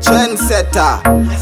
Trendsetter,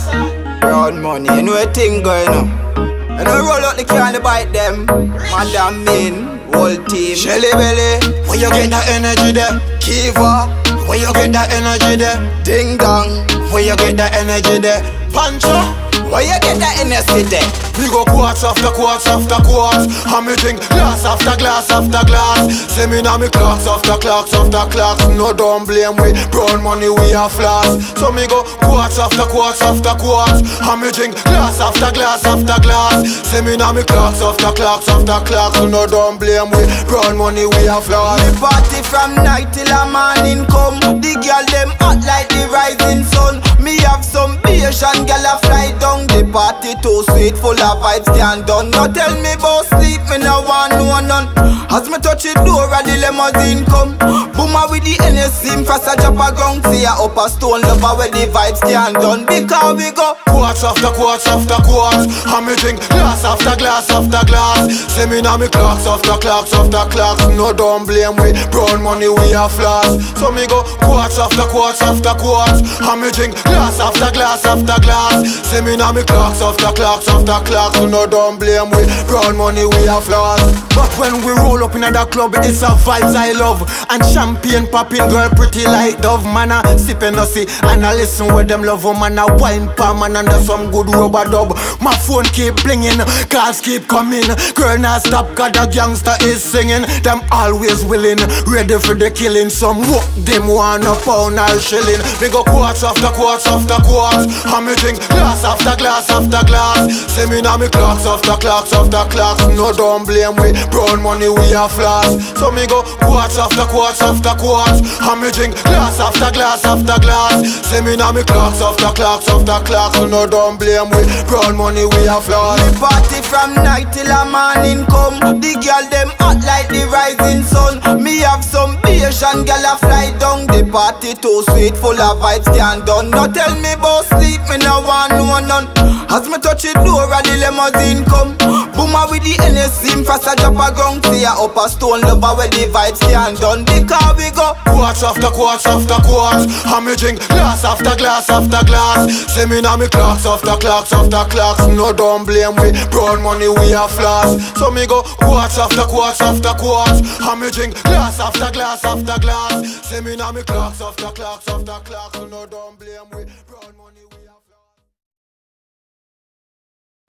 brown money, you know a thing going on. You know roll out the car and bite them. Madam Min, whole team. Shelly Belly, where you get that energy there? Kiva, Where you get that energy there? Ding Dong, Where you get that energy there? Pancho, where you get that energy there? we go quarts after quarts after quarts. And me drink glass after glass after glass. Say me now me clocks after clocks after clocks. No don't blame we, brown money we are flaws. So me go quarts after quarts after quarts. And me drink glass after glass after glass. Say me now me clocks after clocks after clocks. No don't blame we, brown money we are flaws. We party from night till a morning come. The girl them hot like the rising sun. Me have some Asian girl a fly down. The party too sweet, full of vibes can't done. No tell me about sleep, me no want no none. As me touch the door and the limousine come. Boomer with the NSC, fast a drop a ground. See a up a stone lover where the vibes can't done. Because we go quarts after quarts after quarts. And me drink glass after glass after glass. Say me now me clocks after clocks after clocks. No don't blame we, brown money we are flaws. So me go quarts after quarts after quarts. And me drink glass after glass after glass. Say me now me clocks after clocks after clocks. No don't blame we, brown money we are flaws. But when we roll up in that club, it's a vibes I love. And champagne popping, girl pretty like dove. Man a sippin' no see, and I listen with them love. Man a wine palm and under some good rubber dub. My phone keep blinging, calls keep coming. Girl now stop, cause the gangster is singing. Them always willing, ready for the killing. Some walk, them want a pound or shilling. We go quarts after quarts after quarts. And me drink glass after glass after glass. Say me now me clocks after clocks after clocks. No don't blame we, brown money we are flaws. So me go quarts after quarts after quarts. And me drink glass after glass after glass. Say me now me clocks after clocks after clocks. No don't blame we, brown money we are flaws. we party from night till a morning come. The girl them hot like the rising sun. Me have some Asian girl a fly down. The party too sweet, full of vibes can't done. No tell me about sleep, me no want no none. As me touch the door and the limousine come. Boomer with the NSC, fast a drop a ground. See a up a stone lover where the vibes can't done. Because we go quarts after quarts after quarts. And me drink glass after glass after glass. Say me now me clocks after clocks after clocks. No don't blame we, brown money we are flaws. So me go quarts after quarts after quarts. And me drink glass after glass after glass. Say me now me clocks after clocks after clocks. No don't blame we.